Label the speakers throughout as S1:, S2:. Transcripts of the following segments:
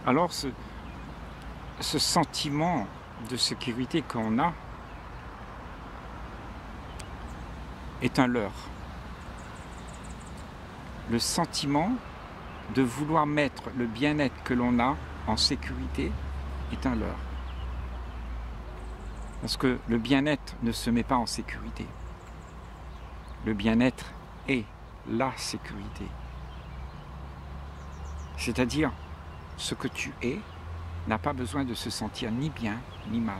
S1: Alors ce sentiment de sécurité qu'on a est un leurre. Le sentiment de vouloir mettre le bien-être que l'on a en sécurité est un leurre. Parce que le bien-être ne se met pas en sécurité. Le bien-être est la sécurité. C'est-à-dire, ce que tu es n'a pas besoin de se sentir ni bien ni mal.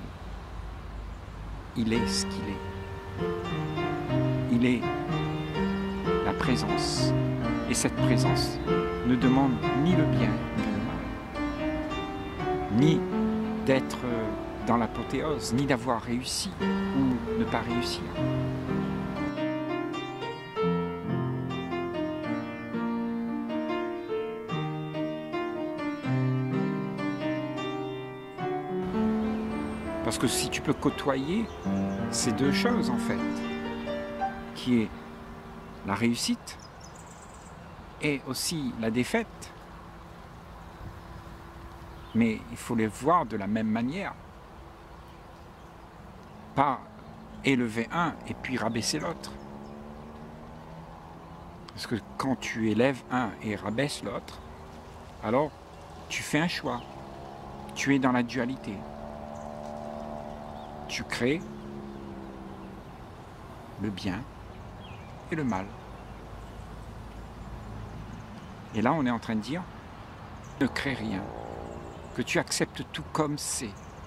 S1: Il est ce qu'il est. Il est la présence. Et cette présence ne demande ni le bien ni le mal. Ni d'être dans l'apothéose, ni d'avoir réussi ou ne pas réussir. Parce que si tu peux côtoyer ces deux choses en fait, qui est la réussite et aussi la défaite, mais il faut les voir de la même manière. Pas élever un et puis rabaisser l'autre. Parce que quand tu élèves un et rabaisses l'autre, alors tu fais un choix. Tu es dans la dualité. Tu crées le bien et le mal. Et là, on est en train de dire, ne crée rien, que tu acceptes tout comme c'est.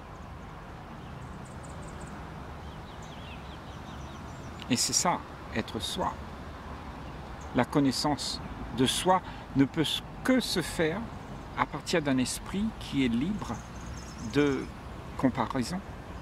S1: Et c'est ça, être soi. La connaissance de soi ne peut que se faire à partir d'un esprit qui est libre de comparaison.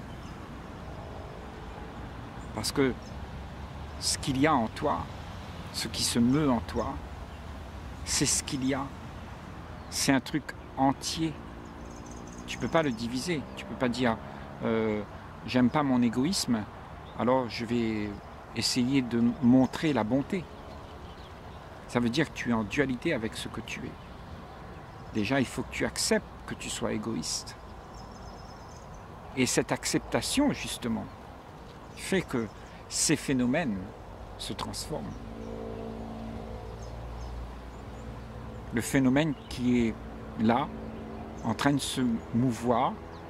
S1: Parce que ce qu'il y a en toi, ce qui se meut en toi, c'est ce qu'il y a. C'est un truc entier. Tu ne peux pas le diviser. Tu ne peux pas dire j'aime pas mon égoïsme, alors je vais essayer de montrer la bonté. Ça veut dire que tu es en dualité avec ce que tu es. Déjà, il faut que tu acceptes que tu sois égoïste. Et cette acceptation, justement, fait que ces phénomènes se transforment. Le phénomène qui est là, en train de se mouvoir,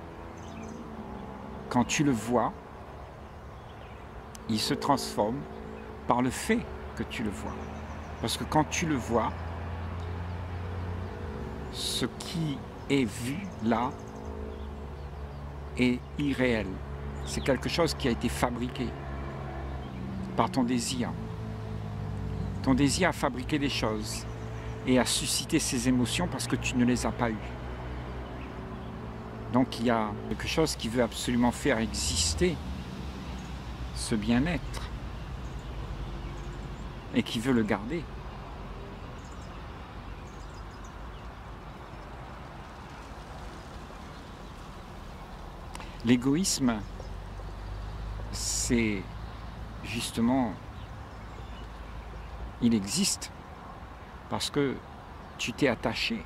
S1: quand tu le vois, il se transforme par le fait que tu le vois. Parce que quand tu le vois, ce qui est vu là est irréel. C'est quelque chose qui a été fabriqué par ton désir. Ton désir a fabriqué des choses et a suscité ces émotions parce que tu ne les as pas eues. Donc il y a quelque chose qui veut absolument faire exister ce bien-être et qui veut le garder. L'égoïsme, c'est justement, il existe parce que tu t'es attaché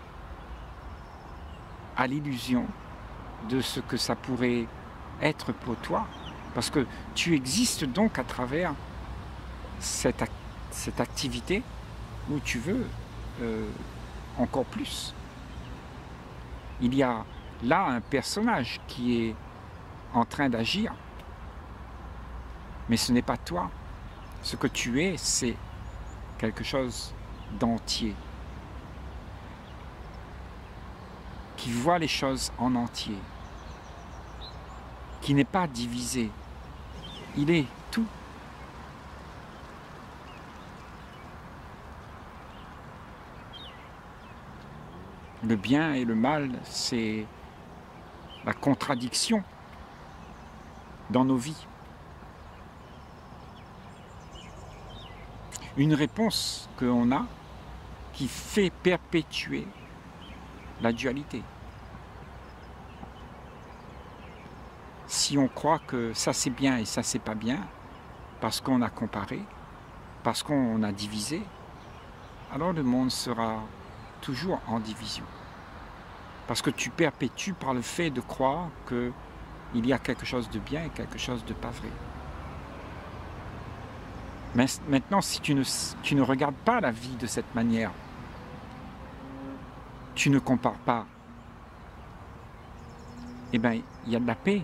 S1: à l'illusion de ce que ça pourrait être pour toi, parce que tu existes donc à travers cette activité où tu veux encore plus. Il y a là un personnage qui est en train d'agir, mais ce n'est pas toi. Ce que tu es, c'est quelque chose d'entier, qui voit les choses en entier, qui n'est pas divisé. Il est tout. Le bien et le mal, c'est la contradiction dans nos vies. Une réponse qu'on a qui fait perpétuer la dualité. Si on croit que ça c'est bien et ça c'est pas bien, parce qu'on a comparé, parce qu'on a divisé, alors le monde sera toujours en division. Parce que tu perpétues par le fait de croire qu'il y a quelque chose de bien et quelque chose de pas vrai. Mais maintenant, si tu ne regardes pas la vie de cette manière, tu ne compares pas, eh bien, il y a de la paix.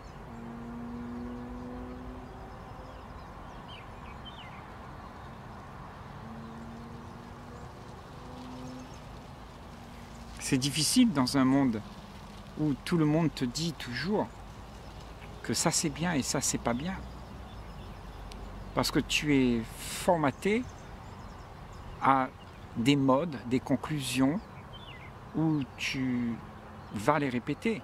S1: C'est difficile dans un monde où tout le monde te dit toujours que ça c'est bien et ça c'est pas bien. Parce que tu es formaté à des modes, des conclusions où tu vas les répéter.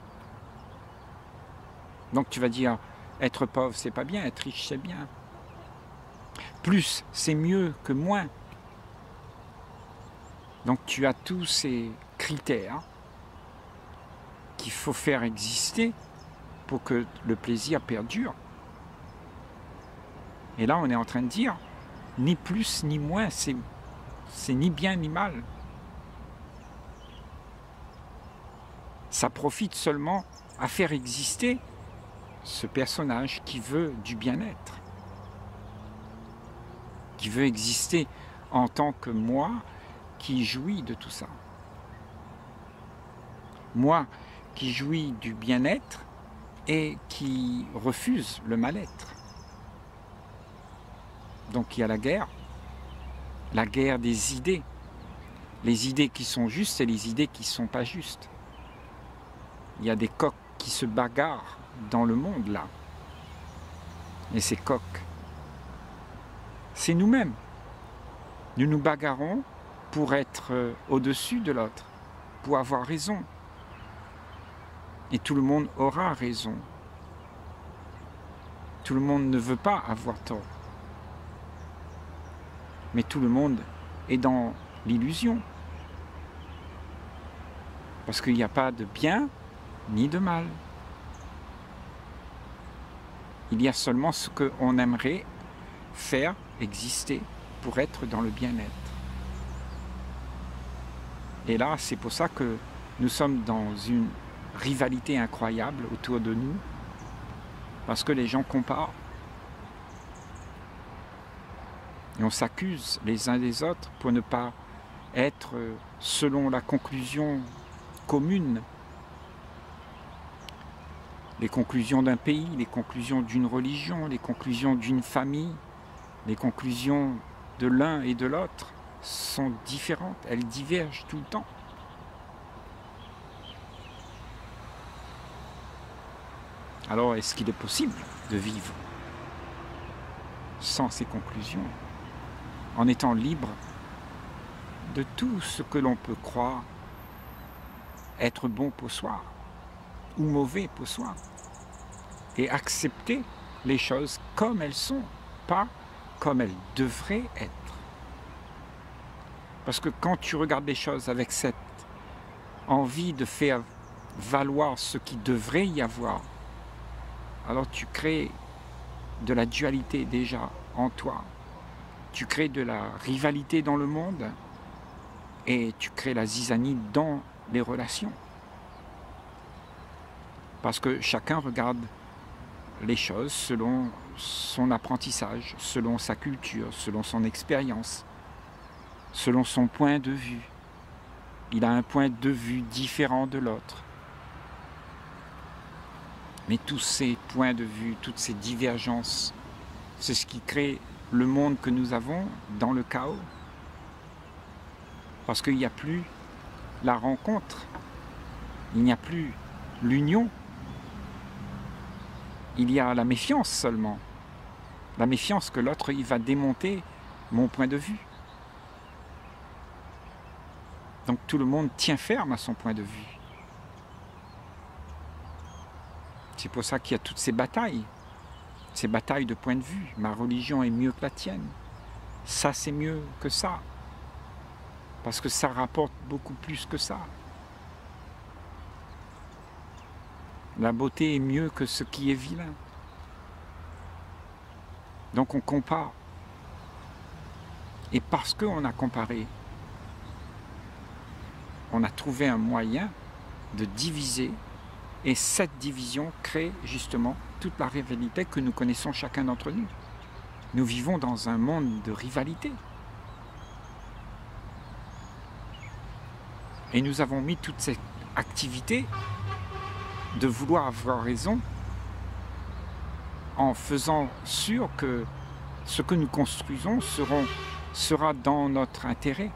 S1: Donc tu vas dire, être pauvre c'est pas bien, être riche c'est bien. Plus c'est mieux que moins. Donc tu as tous ces critères qu'il faut faire exister pour que le plaisir perdure. Et là on est en train de dire, ni plus ni moins, c'est ni bien ni mal. Ça profite seulement à faire exister ce personnage qui veut du bien-être, qui veut exister en tant que moi qui jouis de tout ça. Moi qui jouis du bien-être et qui refuse le mal-être. Donc il y a la guerre des idées. Les idées qui sont justes et les idées qui ne sont pas justes. Il y a des coqs qui se bagarrent dans le monde là. Et ces coqs, c'est nous-mêmes. Nous nous bagarrons pour être au-dessus de l'autre, pour avoir raison. Et tout le monde aura raison. Tout le monde ne veut pas avoir tort. Mais tout le monde est dans l'illusion. Parce qu'il n'y a pas de bien ni de mal. Il y a seulement ce qu'on aimerait faire exister pour être dans le bien-être. Et là, c'est pour ça que nous sommes dans une rivalité incroyable autour de nous, parce que les gens comparent. Et on s'accuse les uns des autres pour ne pas être selon la conclusion commune. Les conclusions d'un pays, les conclusions d'une religion, les conclusions d'une famille, les conclusions de l'un et de l'autre sont différentes, elles divergent tout le temps. Alors, est-ce qu'il est possible de vivre sans ces conclusions, en étant libre de tout ce que l'on peut croire être bon pour soi ou mauvais pour soi, et accepter les choses comme elles sont, pas comme elles devraient être. Parce que quand tu regardes les choses avec cette envie de faire valoir ce qui devrait y avoir, alors tu crées de la dualité déjà en toi. Tu crées de la rivalité dans le monde et tu crées la zizanie dans les relations. Parce que chacun regarde les choses selon son apprentissage, selon sa culture, selon son expérience, selon son point de vue. Il a un point de vue différent de l'autre. Mais tous ces points de vue, toutes ces divergences, c'est ce qui crée le monde que nous avons dans le chaos. Parce qu'il n'y a plus la rencontre, il n'y a plus l'union. Il y a la méfiance seulement. La méfiance que l'autre, il va démonter mon point de vue. Donc tout le monde tient ferme à son point de vue. C'est pour ça qu'il y a toutes ces batailles de point de vue. Ma religion est mieux que la tienne. Ça, c'est mieux que ça. Parce que ça rapporte beaucoup plus que ça. La beauté est mieux que ce qui est vilain. Donc on compare. Et parce qu'on a comparé, on a trouvé un moyen de diviser, et cette division crée justement toute la rivalité que nous connaissons chacun d'entre nous. Nous vivons dans un monde de rivalité. Et nous avons mis toute cette activité de vouloir avoir raison en faisant sûr que ce que nous construisons sera dans notre intérêt.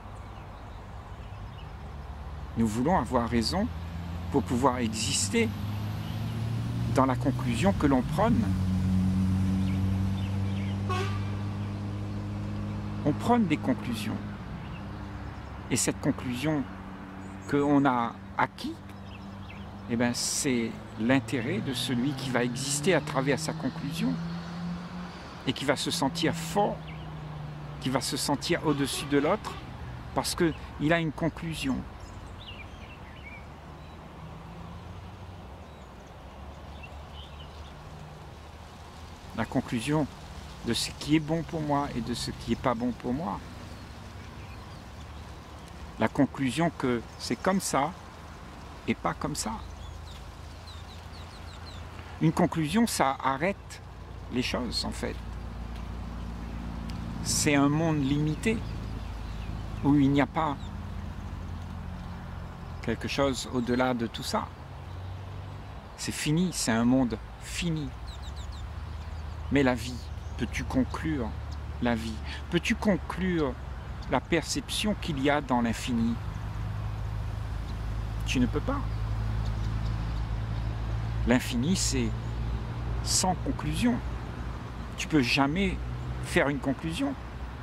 S1: Nous voulons avoir raison pour pouvoir exister dans la conclusion que l'on prône. On prône des conclusions. Et cette conclusion qu'on a acquis, eh bien, c'est l'intérêt de celui qui va exister à travers sa conclusion et qui va se sentir fort, qui va se sentir au-dessus de l'autre parce qu'il a une conclusion. La conclusion de ce qui est bon pour moi et de ce qui n'est pas bon pour moi. La conclusion que c'est comme ça et pas comme ça. Une conclusion, ça arrête les choses en fait. C'est un monde limité où il n'y a pas quelque chose au-delà de tout ça. C'est fini, c'est un monde fini. Mais la vie, peux-tu conclure la vie? Peux-tu conclure la perception qu'il y a dans l'infini? Tu ne peux pas. L'infini, c'est sans conclusion. Tu ne peux jamais faire une conclusion.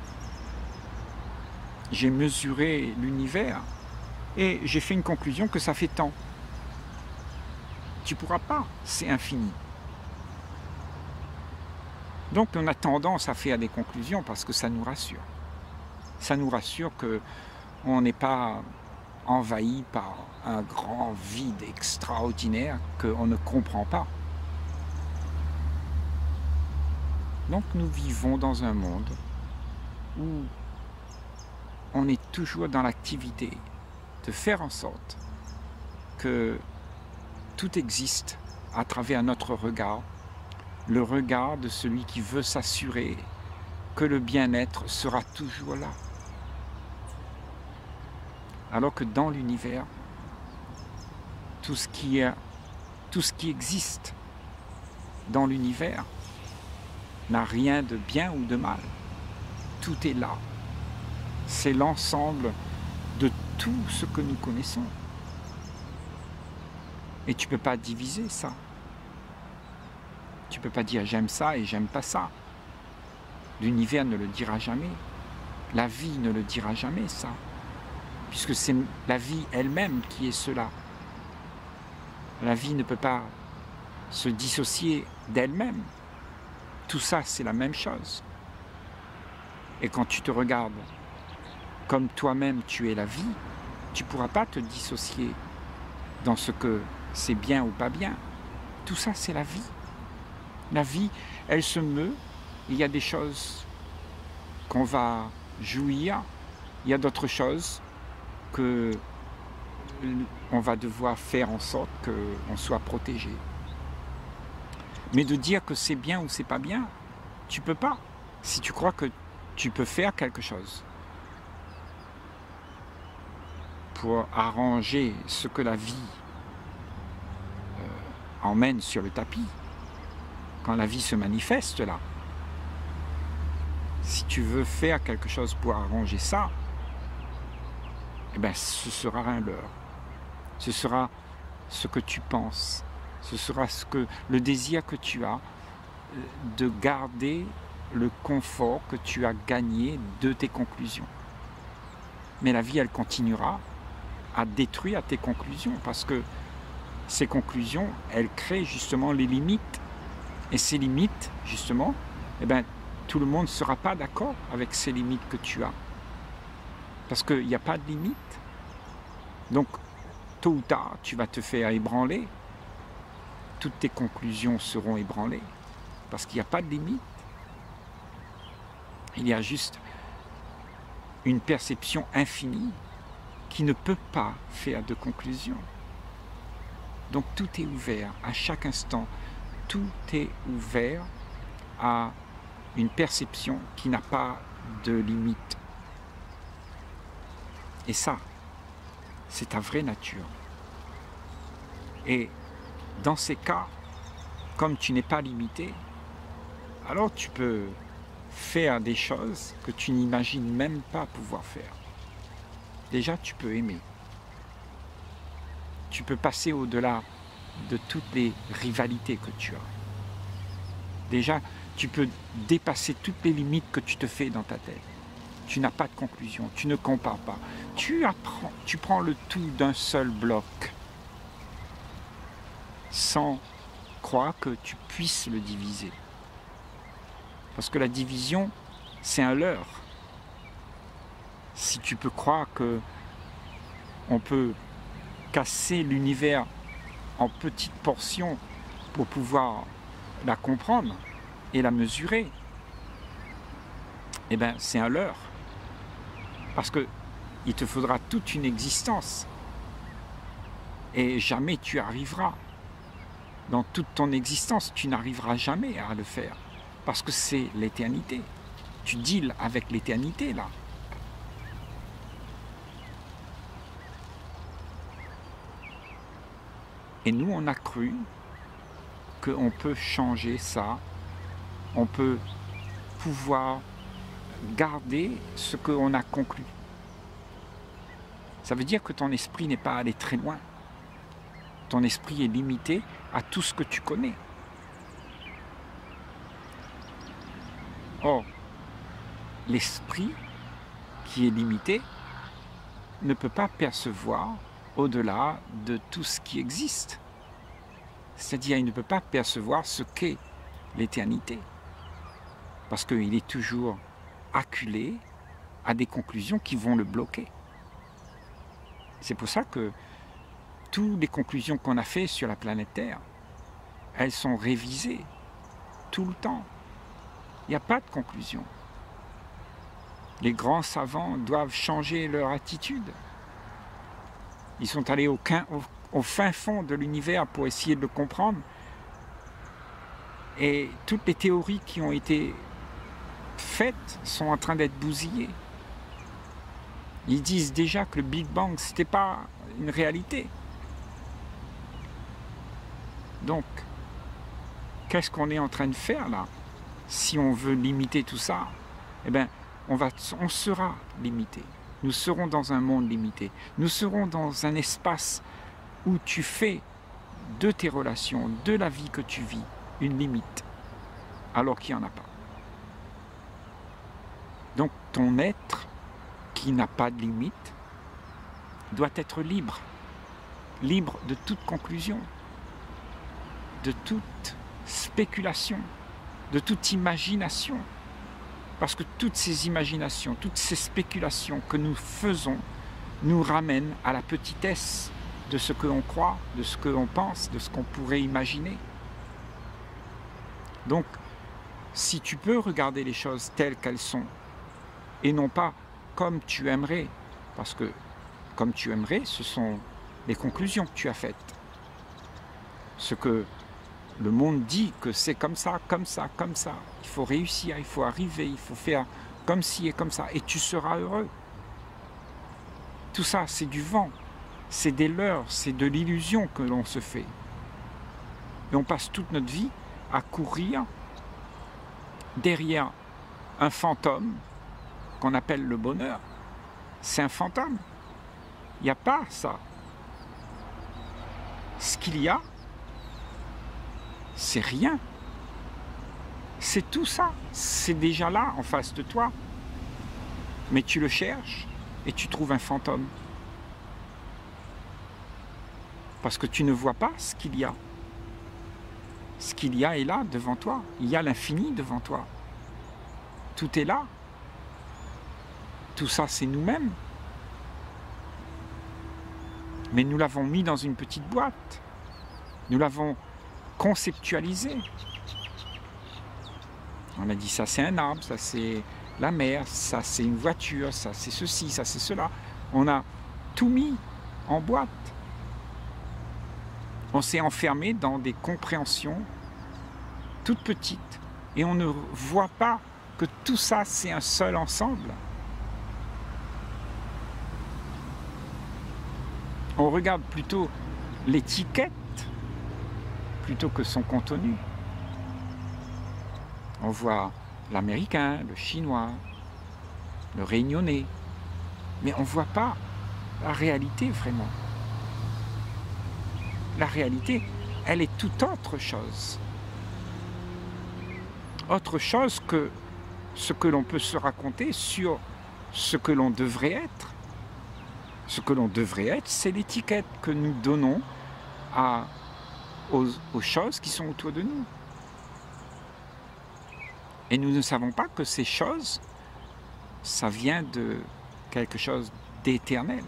S1: J'ai mesuré l'univers et j'ai fait une conclusion que ça fait tant. Tu ne pourras pas, c'est infini. Donc on a tendance à faire des conclusions parce que ça nous rassure. Ça nous rassure qu'on n'est pas envahi par un grand vide extraordinaire qu'on ne comprend pas. Donc nous vivons dans un monde où on est toujours dans l'activité de faire en sorte que tout existe à travers notre regard, le regard de celui qui veut s'assurer que le bien-être sera toujours là. Alors que dans l'univers, tout ce qui existe dans l'univers n'a rien de bien ou de mal. Tout est là. C'est l'ensemble de tout ce que nous connaissons. Et tu ne peux pas diviser ça. Tu ne peux pas dire j'aime ça et j'aime pas ça. L'univers ne le dira jamais. La vie ne le dira jamais, ça. Puisque c'est la vie elle-même qui est cela. La vie ne peut pas se dissocier d'elle-même. Tout ça, c'est la même chose. Et quand tu te regardes comme toi-même tu es la vie, tu ne pourras pas te dissocier dans ce que c'est bien ou pas bien. Tout ça, c'est la vie. La vie, elle se meut. Il y a des choses qu'on va jouir. Il y a d'autres choses qu'on va devoir faire en sorte qu'on soit protégé. Mais de dire que c'est bien ou c'est pas bien, tu peux pas. Si tu crois que tu peux faire quelque chose pour arranger ce que la vie emmène sur le tapis, quand la vie se manifeste là, si tu veux faire quelque chose pour arranger ça, eh bien, ce sera un leurre. Ce sera ce que tu penses. Ce sera le désir que tu as de garder le confort que tu as gagné de tes conclusions. Mais la vie, elle continuera à détruire tes conclusions parce que ces conclusions, elles créent justement les limites. Et ces limites, justement, eh bien, tout le monde ne sera pas d'accord avec ces limites que tu as. Parce qu'il n'y a pas de limite. Donc, tôt ou tard, tu vas te faire ébranler. Toutes tes conclusions seront ébranlées. Parce qu'il n'y a pas de limite. Il y a juste une perception infinie qui ne peut pas faire de conclusion. Donc tout est ouvert à chaque instant. Tout est ouvert à une perception qui n'a pas de limite. Et ça, c'est ta vraie nature. Et dans ces cas, comme tu n'es pas limité, alors tu peux faire des choses que tu n'imagines même pas pouvoir faire. Déjà, tu peux aimer. Tu peux passer au-delà de toutes les rivalités que tu as. Déjà, tu peux dépasser toutes les limites que tu te fais dans ta tête. Tu n'as pas de conclusion, tu ne compares pas. Tu prends le tout d'un seul bloc, sans croire que tu puisses le diviser. Parce que la division, c'est un leurre. Si tu peux croire que on peut casser l'univers en petites portions pour pouvoir la comprendre et la mesurer, eh bien, c'est un leurre. Parce qu'il te faudra toute une existence. Et jamais tu arriveras. Dans toute ton existence, tu n'arriveras jamais à le faire. Parce que c'est l'éternité. Tu deals avec l'éternité, là. Et nous, on a cru qu'on peut changer ça. On peut pouvoir garder ce qu'on a conclu. Ça veut dire que ton esprit n'est pas allé très loin. Ton esprit est limité à tout ce que tu connais. Or, l'esprit qui est limité ne peut pas percevoir au-delà de tout ce qui existe. C'est-à-dire, il ne peut pas percevoir ce qu'est l'éternité. Parce qu'il est toujours acculé à des conclusions qui vont le bloquer. C'est pour ça que toutes les conclusions qu'on a faites sur la planète Terre, elles sont révisées tout le temps. Il n'y a pas de conclusion. Les grands savants doivent changer leur attitude. Ils sont allés au fin fond de l'univers pour essayer de le comprendre. Et toutes les théories qui ont été faites sont en train d'être bousillées. Ils disent déjà que le Big Bang, ce n'était pas une réalité. Donc, qu'est-ce qu'on est en train de faire là? Si on veut limiter tout ça, eh bien, on sera limité. Nous serons dans un monde limité. Nous serons dans un espace où tu fais de tes relations, de la vie que tu vis, une limite, alors qu'il n'y en a pas. Donc ton être, qui n'a pas de limite, doit être libre. Libre de toute conclusion, de toute spéculation, de toute imagination. Parce que toutes ces imaginations, toutes ces spéculations que nous faisons nous ramènent à la petitesse de ce que l'on croit, de ce que l'on pense, de ce qu'on pourrait imaginer. Donc, si tu peux regarder les choses telles qu'elles sont, et non pas comme tu aimerais, parce que comme tu aimerais, ce sont les conclusions que tu as faites. Ce que le monde dit que c'est comme ça, comme ça, comme ça. Il faut réussir, il faut arriver, il faut faire comme ci et comme ça, et tu seras heureux. Tout ça, c'est du vent, c'est des leurres, c'est de l'illusion que l'on se fait. Et on passe toute notre vie à courir derrière un fantôme qu'on appelle le bonheur. C'est un fantôme. Il n'y a pas ça. Ce qu'il y a, c'est rien. C'est tout ça. C'est déjà là, en face de toi. Mais tu le cherches et tu trouves un fantôme. Parce que tu ne vois pas ce qu'il y a. Ce qu'il y a est là, devant toi. Il y a l'infini devant toi. Tout est là. Tout ça, c'est nous-mêmes. Mais nous l'avons mis dans une petite boîte. Nous l'avons conceptualisé. On a dit ça c'est un arbre, ça c'est la mer, ça c'est une voiture, ça c'est ceci, ça c'est cela. On a tout mis en boîte. On s'est enfermé dans des compréhensions toutes petites et on ne voit pas que tout ça, c'est un seul ensemble. On regarde plutôt l'étiquette plutôt que son contenu. On voit l'américain, le chinois, le réunionnais, mais on ne voit pas la réalité vraiment. La réalité, elle est tout autre chose. Autre chose que ce que l'on peut se raconter sur ce que l'on devrait être. Ce que l'on devrait être, c'est l'étiquette que nous donnons aux choses qui sont autour de nous. Et nous ne savons pas que ces choses, ça vient de quelque chose d'éternel.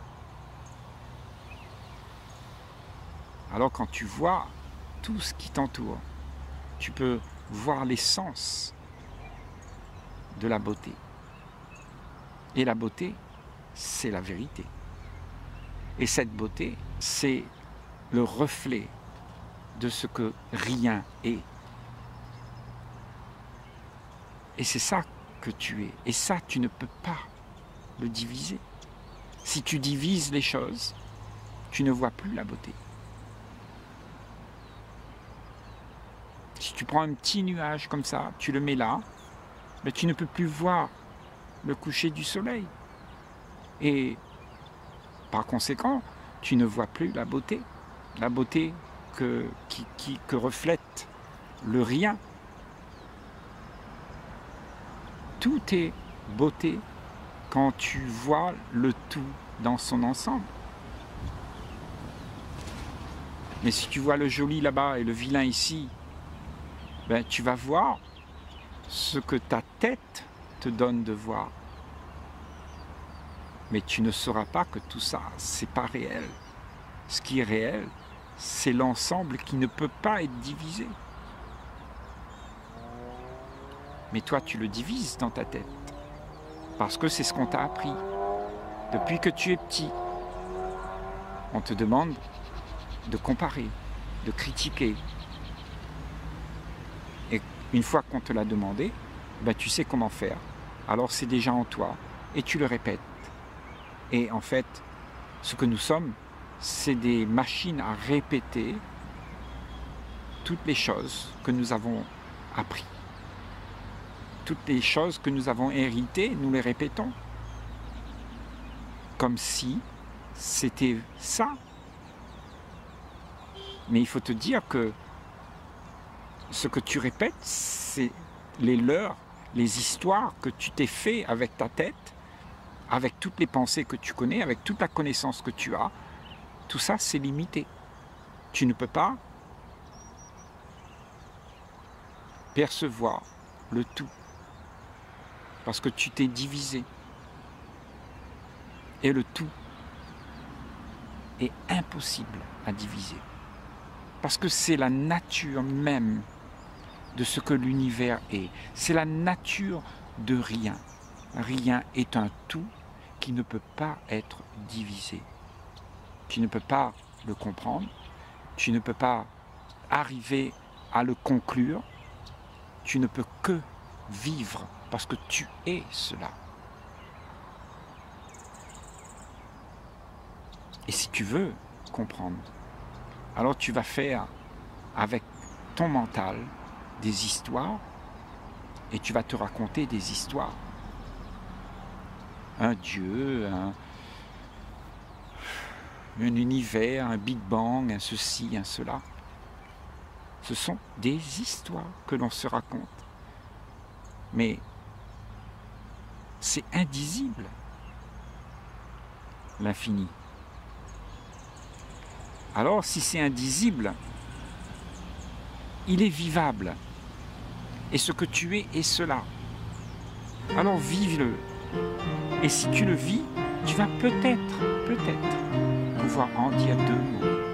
S1: Alors quand tu vois tout ce qui t'entoure, tu peux voir l'essence de la beauté. Et la beauté, c'est la vérité. Et cette beauté, c'est le reflet de ce que rien est. Et c'est ça que tu es. Et ça, tu ne peux pas le diviser. Si tu divises les choses, tu ne vois plus la beauté. Si tu prends un petit nuage comme ça, tu le mets là, mais tu ne peux plus voir le coucher du soleil. Et par conséquent, tu ne vois plus la beauté que reflète le rien. Tout est beauté quand tu vois le tout dans son ensemble. Mais si tu vois le joli là-bas et le vilain ici, ben, tu vas voir ce que ta tête te donne de voir. Mais tu ne sauras pas que tout ça, c'est pas réel. Ce qui est réel, c'est l'ensemble qui ne peut pas être divisé. Mais toi, tu le divises dans ta tête. Parce que c'est ce qu'on t'a appris. Depuis que tu es petit, on te demande de comparer, de critiquer. Et une fois qu'on te l'a demandé, ben tu sais comment faire. Alors c'est déjà en toi et tu le répètes. Et en fait, ce que nous sommes, c'est des machines à répéter toutes les choses que nous avons apprises. Toutes les choses que nous avons héritées, nous les répétons. Comme si c'était ça. Mais il faut te dire que ce que tu répètes, c'est les leurs, les histoires que tu t'es fait avec ta tête, avec toutes les pensées que tu connais, avec toute la connaissance que tu as. Tout ça, c'est limité. Tu ne peux pas percevoir le tout. Parce que tu t'es divisé. Et le tout est impossible à diviser. Parce que c'est la nature même de ce que l'univers est. C'est la nature de rien. Rien est un tout qui ne peut pas être divisé. Tu ne peux pas le comprendre. Tu ne peux pas arriver à le conclure. Tu ne peux que vivre parce que tu es cela. Et si tu veux comprendre, alors tu vas faire avec ton mental des histoires et tu vas te raconter des histoires. Un Dieu, un univers, un Big Bang, un ceci, un cela. Ce sont des histoires que l'on se raconte. Mais c'est indisible, l'infini. Alors, si c'est indisible, il est vivable. Et ce que tu es est cela. Alors, vive-le. Et si tu le vis, tu vas peut-être pouvoir en dire deux mots.